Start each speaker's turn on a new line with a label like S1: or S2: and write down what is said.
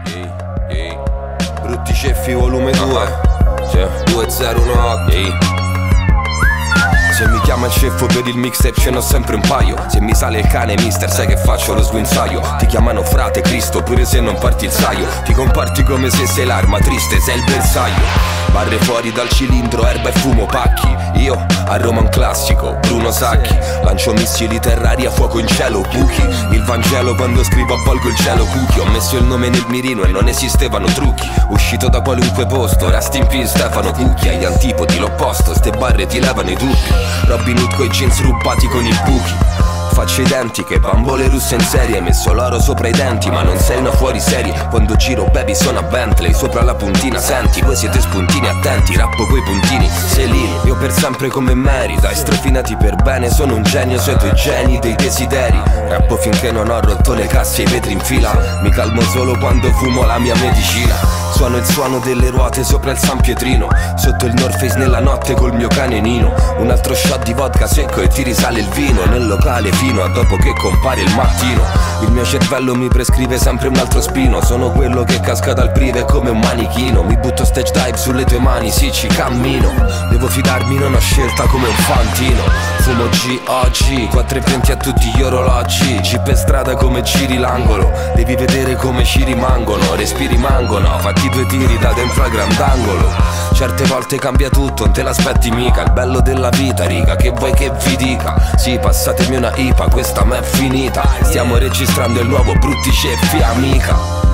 S1: Brutti Ceffi volume 2 201. Se mi chiama il ceffo per il mixtape ce n'ho sempre un paio. Se mi sale il cane mister sai che faccio lo sguinzaglio. Ti chiamano frate Cristo pure se non parti il saio. Ti comporti come se sei l'arma triste, sei il bersaglio. Barre fuori dal cilindro, erba e fumo pacchi. Io a Roma un classico, Bruno Sacchi. Lancio missili terra-aria, fuoco in cielo, buchi. Il Vangelo quando scrivo avvolgo il cielo cucchi. Ho messo il nome nel mirino e non esistevano trucchi. Uscito da qualunque posto, rest in peace Stefano Cucchi. Agli antipodi l'opposto, ste barre ti levano i dubbi. Robin Hood coi jeans rubati con i buchi. Facce identiche, bambole russe in serie. Messo l'oro sopra i denti, ma non sei una fuori serie. Quando giro baby sono a Bentley, sopra la puntina. Senti, voi siete spuntini attenti, rappo coi puntini. Selino, io per sempre come Mary. Dai strofinati per bene, sono un genio sui tuoi geni dei desideri. Rappo finché non ho rotto le casse e i vetri in fila. Mi calmo solo quando fumo la mia medicina. Suono il suono delle ruote sopra il San Pietrino. Sotto il North Face nella notte col mio cane Nino. Un altro shot di vodka secco e ti risale il vino. Nel locale fino a dopo che compare il mattino. Il mio cervello mi prescrive sempre un altro spino. Sono quello che casca dal prive come un manichino. Mi butto stage dive sulle tue mani, sì ci cammino. Devo fidarmi, non ho scelta come un fantino. Fumo G oggi, 4,20 a tutti gli orologi. G per strada come giri l'angolo. Devi vedere come ci rimangono, respiri mangono. Fatti due tiri da dentro al grandangolo. Certe volte cambia tutto, non te l'aspetti mica. Il bello della vita, riga, che vuoi che vi dica? Sì, passatemi una IPA, questa m'è finita. Stiamo registrando il nuovo Brutti Ceffi, amica.